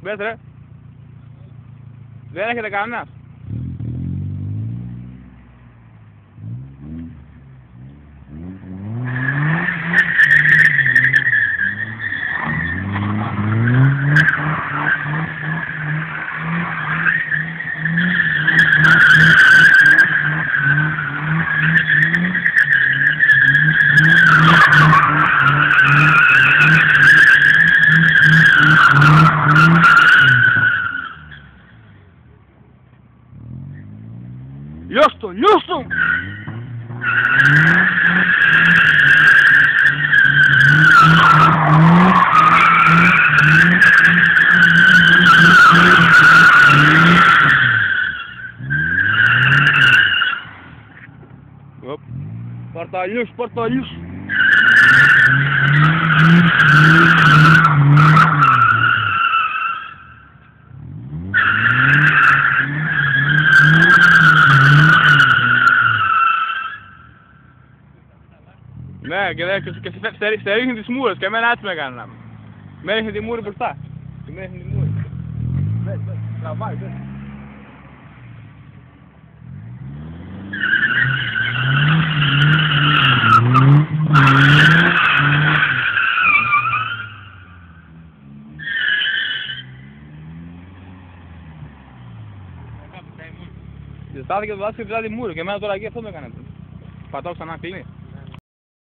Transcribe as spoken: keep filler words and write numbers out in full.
Μπες ρε. Δεν έχετε κανένας. Λιώσ' το, λιώσ' το! Παρταλιούς, παρταλιούς! Ναι, και, δε, και, και σε, σε, σε ρίχνει τις μούρες και εμένα έτσι με έκαναν. Με ρίχνει τη μούρη μπροστά. Και με ρίχνει τη μούρη. Μπες, μπες, τραβάει, μπες. Στάθηκε το δάσκαλο και πετάει τη μούρη και εμένα τώρα εκεί αυτό με έκανε. Πατάω ξανά κλείνει.